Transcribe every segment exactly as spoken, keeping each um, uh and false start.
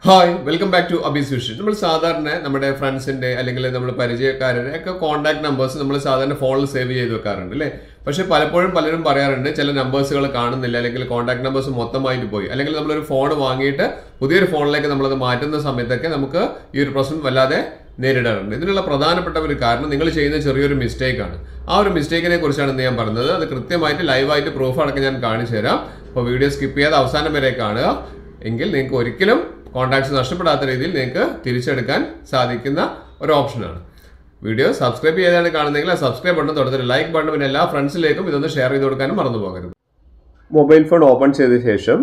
Hi, welcome back to Abhi's Vision. നമ്മൾ സാധാരണ നമ്മുടെ ഫ്രണ്ട്സിന്റെ അല്ലെങ്കിൽ നമ്മൾ പരിചയക്കാരുടെ ഒക്കെ കോൺടാക്ട് നമ്പേഴ്സ് നമ്മൾ സാധാരണ ഫോണിൽ സേവ് ചെയ്ത് വെക്കാറുണ്ട് അല്ലേ? പക്ഷേ പലപ്പോഴും പലരും പറയാറുണ്ട് ചില നമ്പേഴ്സുകൾ കാണുന്നില്ല അല്ലെങ്കിൽ കോൺടാക്ട് നമ്പേഴ്സ് മൊത്തമായിട്ട് പോയി അല്ലെങ്കിൽ നമ്മളൊരു ഫോൺ വാങ്ങിയിട്ട് പുതിയൊരു ഫോണിലേക്ക് നമ്മളത് മാറ്റുന്ന സമയത്തൊക്കെ നമുക്ക് ഈ ഒരു പ്രശ്നം വല്ലാതെ നേരിടാറുണ്ട്. ഇതിനുള്ള പ്രധാനപ്പെട്ട ഒരു കാരണം നിങ്ങൾ ചെയ്യുന്ന ചെറിയൊരു മിസ്റ്റേക്ക് ആണ്. ആ ഒരു മിസ്റ്റേക്കിനെ കുറിച്ചാണ് ഞാൻ പറഞ്ഞത്. അത് കൃത്യമായിട്ട് ലൈവായിട്ട് പ്രൂഫ് അടക്കം ഞാൻ കാണിച്ചു തരാം. അപ്പോൾ വീഡിയോ സ്കിപ്പ് ചെയ്യാതെ അവസാനം വരെ കാണുക. എങ്കിൽ നിങ്ങൾക്ക് ഒരിക്കലും കോൺടാക്ട്സ് നഷ്ടപ്പെടാത്ത രീതിയിൽ നിങ്ങൾക്ക് തിരിച്ചെടുക്കാൻ സാധിക്കുന്ന ഒരു ഓപ്ഷനാണ്. വീഡിയോ സബ്സ്ക്രൈബ് ചെയ്താണ് കാണുന്നതെങ്കിൽ ആ സബ്സ്ക്രൈബ് ബട്ടൺ തൊടുത്തിട്ട് ലൈക്ക് ബട്ടൺ പിന്നെ എല്ലാ ഫ്രണ്ട്സിലേക്കും ഇതൊന്ന് ഷെയർ ചെയ്ത് കൊടുക്കാനും മറന്നു പോകരുത്. മൊബൈൽ ഫോൺ ഓപ്പൺ ചെയ്ത ശേഷം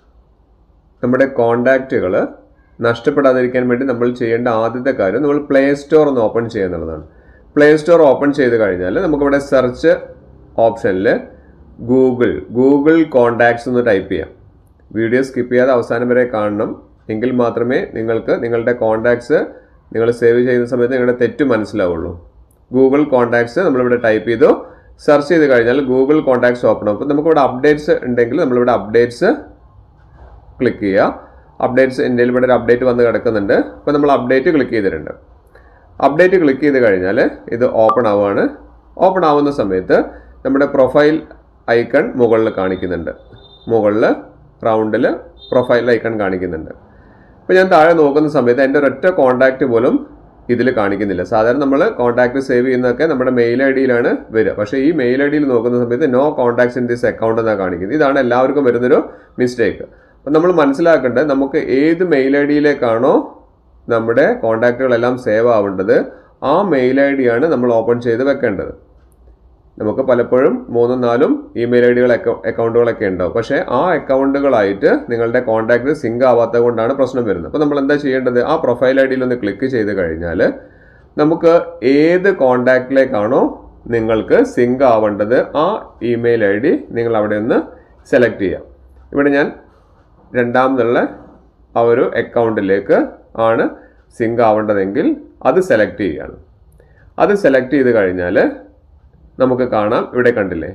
നമ്മുടെ കോൺടാക്റ്റുകൾ നഷ്ടപ്പെടാതിരിക്കാൻ വേണ്ടി നമ്മൾ ചെയ്യേണ്ട ആദ്യത്തെ കാര്യം നമ്മൾ പ്ലേ സ്റ്റോർ ഒന്ന് ഓപ്പൺ ചെയ്യുക എന്നുള്ളതാണ്. പ്ലേ സ്റ്റോർ ഓപ്പൺ ചെയ്ത് കഴിഞ്ഞാൽ നമുക്കിവിടെ സെർച്ച് ഓപ്ഷനിൽ ഗൂഗിൾ ഗൂഗിൾ കോൺടാക്ട്സ് എന്ന് ടൈപ്പ് ചെയ്യാം. വീഡിയോ സ്കിപ്പ് ചെയ്യാതെ അവസാനം വരെ കാണണം. എങ്കിൽ മാത്രമേ നിങ്ങൾക്ക് നിങ്ങളുടെ കോൺടാക്ട്സ് നിങ്ങൾ സേവ് ചെയ്യുന്ന സമയത്ത് നിങ്ങളുടെ തെറ്റ് മനസ്സിലാവുള്ളൂ. ഗൂഗിൾ കോൺടാക്ട്സ് നമ്മളിവിടെ ടൈപ്പ് ചെയ്തു സെർച്ച് ചെയ്ത് കഴിഞ്ഞാൽ ഗൂഗിൾ കോൺടാക്ട്സ് ഓപ്പൺ ആവും. അപ്പോൾ നമുക്കിവിടെ അപ്ഡേറ്റ്സ് ഉണ്ടെങ്കിൽ നമ്മളിവിടെ അപ്ഡേറ്റ്സ് ക്ലിക്ക് ചെയ്യുക. അപ്ഡേറ്റ്സ് എൻ്റെ ഇവിടെ ഒരു അപ്ഡേറ്റ് വന്ന് കിടക്കുന്നുണ്ട്. അപ്പോൾ നമ്മൾ അപ്ഡേറ്റ് ക്ലിക്ക് ചെയ്തിട്ടുണ്ട്. അപ്ഡേറ്റ് ക്ലിക്ക് ചെയ്ത് കഴിഞ്ഞാൽ ഇത് ഓപ്പൺ ആവുകയാണ്. ഓപ്പൺ ആവുന്ന സമയത്ത് നമ്മുടെ പ്രൊഫൈൽ ഐക്കൺ മുകളിൽ കാണിക്കുന്നുണ്ട്. മുകളിൽ റൗണ്ടിൽ പ്രൊഫൈൽ ഐക്കൺ കാണിക്കുന്നുണ്ട്. അപ്പോൾ ഞാൻ താഴെ നോക്കുന്ന സമയത്ത് എൻ്റെ ഒരൊറ്റ കോൺടാക്റ്റ് പോലും ഇതിൽ കാണിക്കുന്നില്ല. സാധാരണ നമ്മൾ കോൺടാക്റ്റ് സേവ് ചെയ്യുന്നതൊക്കെ നമ്മുടെ മെയിൽ ഐ ഡിയിലാണ് വരിക. പക്ഷേ ഈ മെയിൽ ഐ ഡിയിൽ നോക്കുന്ന സമയത്ത് no contacts in this account എന്നാണ് കാണിക്കുന്നത്. ഇതാണ് എല്ലാവർക്കും വരുന്നൊരു മിസ്റ്റേക്ക്. അപ്പം നമ്മൾ മനസ്സിലാക്കേണ്ടത് നമുക്ക് ഏത് മെയിൽ ഐ ഡിയിലേക്കാണോ നമ്മുടെ കോൺടാക്റ്റുകളെല്ലാം സേവ് ആവേണ്ടത് ആ മെയിൽ ഐ ഡിയാണ് നമ്മൾ ഓപ്പൺ ചെയ്ത് വെക്കേണ്ടത്. നമുക്ക് പലപ്പോഴും മൂന്നും നാലും ഇമെയിൽ ഐ ഡികൾ അക്കൗണ്ടുകളൊക്കെ ഉണ്ടാവും. പക്ഷേ ആ അക്കൗണ്ടുകളായിട്ട് നിങ്ങളുടെ കോൺടാക്ട് സിങ്ക് ആവാത്തത് കൊണ്ടാണ് പ്രശ്നം വരുന്നത്. അപ്പോൾ നമ്മൾ എന്താ ചെയ്യേണ്ടത്? ആ പ്രൊഫൈൽ ഐ ഡിയിൽ ഒന്ന് ക്ലിക്ക് ചെയ്ത് കഴിഞ്ഞാൽ നമുക്ക് ഏത് കോൺടാക്റ്റിലേക്കാണോ നിങ്ങൾക്ക് സിങ്ക് ആവേണ്ടത് ആ ഇമെയിൽ ഐ ഡി നിങ്ങൾ അവിടെ ഒന്ന് സെലക്ട് ചെയ്യാം. ഇവിടെ ഞാൻ രണ്ടാമതുള്ള ആ ഒരു അക്കൗണ്ടിലേക്ക് ആണ് സിങ്ക് ആവേണ്ടതെങ്കിൽ അത് സെലക്ട് ചെയ്യുകയാണ്. അത് സെലക്ട് ചെയ്ത് കഴിഞ്ഞാൽ നമുക്ക് കാണാം, ഇവിടെ കണ്ടില്ലേ,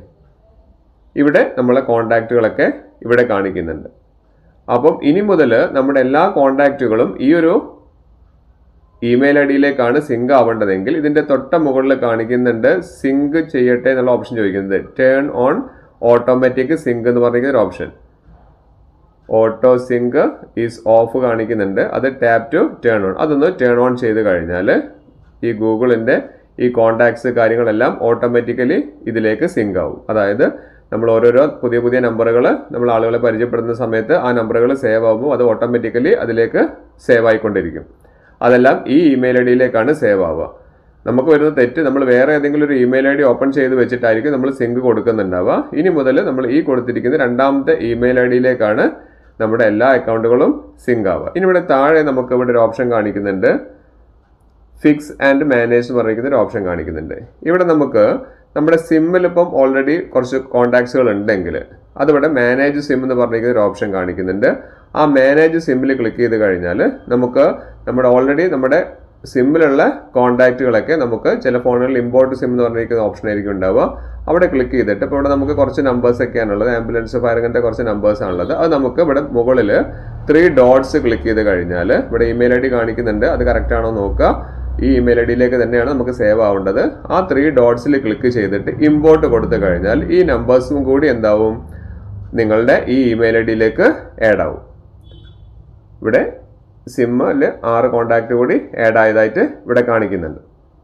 ഇവിടെ നമ്മളെ കോൺടാക്റ്റുകളൊക്കെ ഇവിടെ കാണിക്കുന്നുണ്ട്. അപ്പം ഇനി മുതൽ നമ്മുടെ എല്ലാ കോൺടാക്റ്റുകളും ഈ ഒരു ഇമെയിൽ ഐ ഡിയിലേക്കാണ് സിങ്ക് ആവേണ്ടതെങ്കിൽ ഇതിൻ്റെ തൊട്ട മുകളിൽ കാണിക്കുന്നുണ്ട് സിങ്ക് ചെയ്യട്ടെ എന്നുള്ള ഓപ്ഷൻ ചോദിക്കുന്നത്. ടേൺ ഓൺ ഓട്ടോമാറ്റിക് സിങ്ക് എന്ന് പറയുന്ന ഒരു option. Auto sync is off കാണിക്കുന്നുണ്ട്. അത് ടാപ്പ് ടു ടേൺ ഓൺ. അതൊന്ന് ടേൺ ഓൺ ചെയ്ത് കഴിഞ്ഞാൽ ഈ ഗൂഗിളിൻ്റെ ഈ കോൺടാക്ട്സ് കാര്യങ്ങളെല്ലാം ഓട്ടോമാറ്റിക്കലി ഇതിലേക്ക് സിങ്ക് ആവും. അതായത് നമ്മൾ ഓരോരോ പുതിയ പുതിയ നമ്പറുകൾ നമ്മൾ ആളുകളെ പരിചയപ്പെടുന്ന സമയത്ത് ആ നമ്പറുകൾ സേവ് ആകുമ്പോൾ അത് ഓട്ടോമാറ്റിക്കലി അതിലേക്ക് സേവ് ആയിക്കൊണ്ടിരിക്കും. അതെല്ലാം ഈ ഇമെയിൽ ഐ ഡിയിലേക്കാണ് സേവ് ആവുക. നമുക്ക് വരുന്ന തെറ്റ് നമ്മൾ വേറെ ഏതെങ്കിലും ഒരു ഇമെയിൽ ഐ ഡി ഓപ്പൺ ചെയ്ത് വെച്ചിട്ടായിരിക്കും നമ്മൾ സിങ്ക് കൊടുക്കുന്നുണ്ടാവുക. ഇനി മുതൽ നമ്മൾ ഈ കൊടുത്തിരിക്കുന്ന രണ്ടാമത്തെ ഇമെയിൽ ഐ ഡിയിലേക്കാണ് നമ്മുടെ എല്ലാ അക്കൗണ്ടുകളും സിങ്ക് ആവുക. ഇനി ഇവിടെ താഴെ നമുക്ക് ഇവിടെ ഒരു ഓപ്ഷൻ കാണിക്കുന്നുണ്ട്, ഫിക്സ് ആൻഡ് മാനേജ് എന്ന് പറയുന്ന ഒരു ഓപ്ഷൻ കാണിക്കുന്നുണ്ട്. ഇവിടെ നമുക്ക് നമ്മുടെ സിമ്മിൽ ഇപ്പം ഓൾറെഡി കുറച്ച് കോൺടാക്ട്സുകൾ ഉണ്ടെങ്കിൽ അതിവിടെ മാനേജ് സിം എന്ന് പറഞ്ഞിരിക്കുന്ന ഒരു ഓപ്ഷൻ കാണിക്കുന്നുണ്ട്. ആ മാനേജ് സിമ്മിൽ ക്ലിക്ക് ചെയ്ത് കഴിഞ്ഞാൽ നമുക്ക് നമ്മുടെ ഓൾറെഡി നമ്മുടെ സിമ്മിലുള്ള കോൺടാക്റ്റുകളൊക്കെ നമുക്ക് ചില ഫോണുകളിൽ ഇമ്പോർട്ട് സിം എന്ന് പറഞ്ഞിരിക്കുന്ന ഓപ്ഷൻ ആയിരിക്കും ഉണ്ടാവുക. അവിടെ ക്ലിക്ക് ചെയ്തിട്ട് ഇപ്പോൾ ഇവിടെ നമുക്ക് കുറച്ച് നമ്പേഴ്സ് ഒക്കെയാണുള്ളത്, ആംബുലൻസ് ഫയർ അങ്ങനത്തെ കുറച്ച് നമ്പേഴ്സ് ആണുള്ളത്. അത് നമുക്ക് ഇവിടെ മുകളിൽ ത്രീ ഡോട്ട്സ് ക്ലിക്ക് ചെയ്ത് കഴിഞ്ഞാൽ ഇവിടെ ഇമെയിൽ ഐ ഡി കാണിക്കുന്നുണ്ട്. അത് കറക്റ്റ് ആണോ നോക്കുക. ഈ ഇമെയിൽ ഐ ഡിയിലേക്ക് തന്നെയാണ് നമുക്ക് സേവ് ആവേണ്ടത്. ആ ത്രീ ഡോട്ട്സിൽ ക്ലിക്ക് ചെയ്തിട്ട് ഇമ്പോർട്ട് കൊടുത്തു കഴിഞ്ഞാൽ ഈ നമ്പേഴ്സും കൂടി എന്താവും നിങ്ങളുടെ ഈ ഇമെയിൽ ഐ ഡിയിലേക്ക് ആഡ് ആവും. ഇവിടെ സിമ്മിൽ ആറ് കോൺടാക്റ്റ് കൂടി ആഡ് ആയതായിട്ട് ഇവിടെ കാണിക്കുന്നുണ്ട്.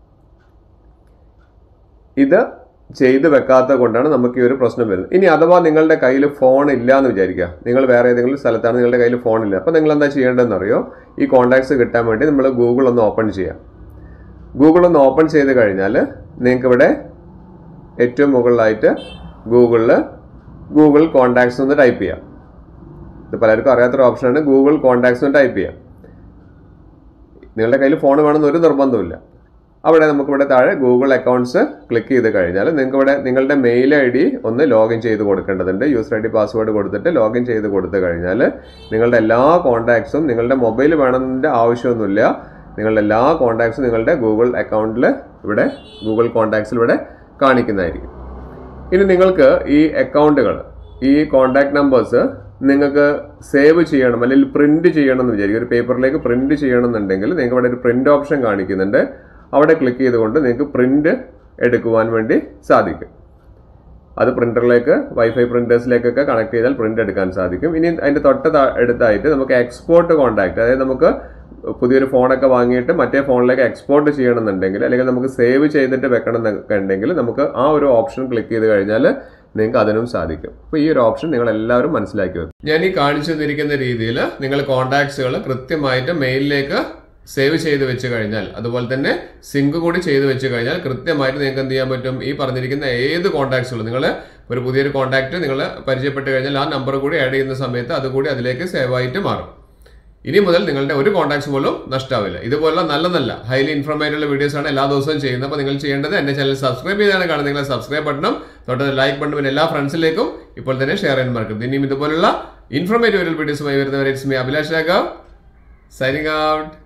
ഇത് ചെയ്ത് വെക്കാത്തത് കൊണ്ടാണ് നമുക്ക് ഈ ഒരു പ്രശ്നം വരുന്നത്. ഇനി അഥവാ നിങ്ങളുടെ കയ്യിൽ ഫോൺ ഇല്ല എന്ന് വിചാരിക്കുക, നിങ്ങൾ വേറെ ഏതെങ്കിലും സ്ഥലത്താണ്, നിങ്ങളുടെ കയ്യിൽ ഫോണില്ല. അപ്പോൾ നിങ്ങൾ എന്താ ചെയ്യേണ്ടതെന്ന് അറിയോ? ഈ കോൺടാക്ട്സ് കിട്ടാൻ വേണ്ടി നമ്മൾ ഗൂഗിൾ ഒന്ന് ഓപ്പൺ ചെയ്യാം. ഗൂഗിൾ ഒന്ന് ഓപ്പൺ ചെയ്ത് കഴിഞ്ഞാൽ നിങ്ങൾക്ക് ഇവിടെ ഏറ്റവും മുകളിലായിട്ട് ഗൂഗിളിൽ ഗൂഗിൾ കോൺടാക്ട്സ് ഒന്ന് ടൈപ്പ് ചെയ്യാം. ഇത് പലർക്കും അറിയാത്തൊരു ഓപ്ഷനാണ്. ഗൂഗിൾ കോൺടാക്ട്സ് ഒന്ന് ടൈപ്പ് ചെയ്യാം. നിങ്ങളുടെ കയ്യിൽ ഫോൺ വേണമെന്ന് ഒരു നിർബന്ധമില്ല. അവിടെ നമുക്കിവിടെ താഴെ ഗൂഗിൾ അക്കൗണ്ട്സ് ക്ലിക്ക് ചെയ്ത് കഴിഞ്ഞാൽ നിങ്ങൾക്ക് ഇവിടെ നിങ്ങളുടെ മെയിൽ ഐ ഡി ഒന്ന് ലോഗിൻ ചെയ്ത് കൊടുക്കേണ്ടതുണ്ട്. യൂസർ ഐ ഡി പാസ്വേഡ് കൊടുത്തിട്ട് ലോഗിൻ ചെയ്ത് കൊടുത്തു കഴിഞ്ഞാൽ നിങ്ങളുടെ എല്ലാ കോൺടാക്ട്സും നിങ്ങളുടെ മൊബൈൽ വേണമെന്നതിൻ്റെ ആവശ്യമൊന്നുമില്ല. നിങ്ങളുടെ എല്ലാ കോൺടാക്ട്സും നിങ്ങളുടെ ഗൂഗിൾ അക്കൗണ്ടിൽ ഇവിടെ ഗൂഗിൾ കോൺടാക്ട്സിൽ ഇവിടെ കാണിക്കുന്നതായിരിക്കും. ഇനി നിങ്ങൾക്ക് ഈ അക്കൗണ്ടുകൾ ഈ കോൺടാക്ട് നമ്പേഴ്സ് നിങ്ങൾക്ക് സേവ് ചെയ്യണം അല്ലെങ്കിൽ പ്രിന്റ് ചെയ്യണം എന്ന് വിചാരിക്കും, ഒരു പേപ്പറിലേക്ക് പ്രിന്റ് ചെയ്യണം എന്നുണ്ടെങ്കിൽ നിങ്ങൾക്ക് ഇവിടെ ഒരു പ്രിന്റ് ഓപ്ഷൻ കാണിക്കുന്നുണ്ട്. അവിടെ ക്ലിക്ക് ചെയ്തുകൊണ്ട് നിങ്ങൾക്ക് പ്രിന്റ് എടുക്കുവാൻ വേണ്ടി സാധിക്കും. അത് പ്രിന്ററിലേക്ക് വൈഫൈ പ്രിന്റേഴ്സിലേക്കൊക്കെ കണക്ട് ചെയ്താൽ പ്രിന്റ് എടുക്കാൻ സാധിക്കും. ഇനി അതിന്റെ തൊട്ട് അടുത്തായിട്ട് നമുക്ക് എക്സ്പോർട്ട് കോണ്ടാക്ട്, അതായത് നമുക്ക് പുതിയൊരു ഫോണൊക്കെ വാങ്ങിയിട്ട് മറ്റേ ഫോണിലേക്ക് എക്സ്പോർട്ട് ചെയ്യണമെന്നുണ്ടെങ്കിൽ അല്ലെങ്കിൽ നമുക്ക് സേവ് ചെയ്തിട്ട് വെക്കണം എന്നൊക്കെ ഉണ്ടെങ്കിൽ നമുക്ക് ആ ഒരു ഓപ്ഷൻ ക്ലിക്ക് ചെയ്ത് കഴിഞ്ഞാൽ നിങ്ങൾക്ക് അതിനും സാധിക്കും. അപ്പോൾ ഈ ഒരു ഓപ്ഷൻ നിങ്ങൾ എല്ലാവരും മനസ്സിലാക്കി വെക്കും. ഞാൻ ഈ കാണിച്ചു തന്നിരിക്കുന്ന രീതിയിൽ നിങ്ങൾ കോണ്ടാക്ട്സുകൾ കൃത്യമായിട്ട് മെയിലിലേക്ക് സേവ് ചെയ്ത് വെച്ച് കഴിഞ്ഞാൽ, അതുപോലെ തന്നെ സിങ്ക് കൂടി ചെയ്ത് വെച്ച് കഴിഞ്ഞാൽ കൃത്യമായിട്ട് നിങ്ങൾക്ക് എന്ത് ചെയ്യാൻ പറ്റും, ഈ പറഞ്ഞിരിക്കുന്ന ഏത് കോണ്ടാക്ട്സുകളും നിങ്ങൾ ഒരു പുതിയൊരു കോണ്ടാക്ട് നിങ്ങൾ പരിചയപ്പെട്ട് കഴിഞ്ഞാൽ ആ നമ്പർ കൂടി ആഡ് ചെയ്യുന്ന സമയത്ത് അതുകൂടി അതിലേക്ക് സേവ് ആയിട്ട് മാറും. ഇനി മുതൽ നിങ്ങളുടെ ഒരു കോണ്ടാക്ട്സ് പോലും നഷ്ടാവില്ല. ഇതുപോലുള്ള നല്ല നല്ല ഹൈലി ഇൻഫോർമേറ്റീവ് വീഡിയോസ് ആണ് എല്ലാ ദിവസവും ചെയ്യുന്നത്. അപ്പോൾ നിങ്ങൾ ചെയ്യേണ്ടത് എന്റെ ചാനൽ സബ്സ്ക്രൈബ് ചെയ്താണ് കാണുന്നത്, നിങ്ങൾ സബ്സ്ക്രൈബ് ബട്ടണും തൊട്ട് ലൈക്ക് ബട്ടണും പിന്നെ എല്ലാ ഫ്രണ്ട്സിലേക്കും ഇപ്പോൾ തന്നെ ഷെയർ ചെയ്യാൻ മറക്കരുത്. ഇനിയും ഇതുപോലുള്ള ഇൻഫോർമേറ്റീവ് വീഡിയോസുമായി വരുന്നവരെ it's me Abhilash Raghav signing out.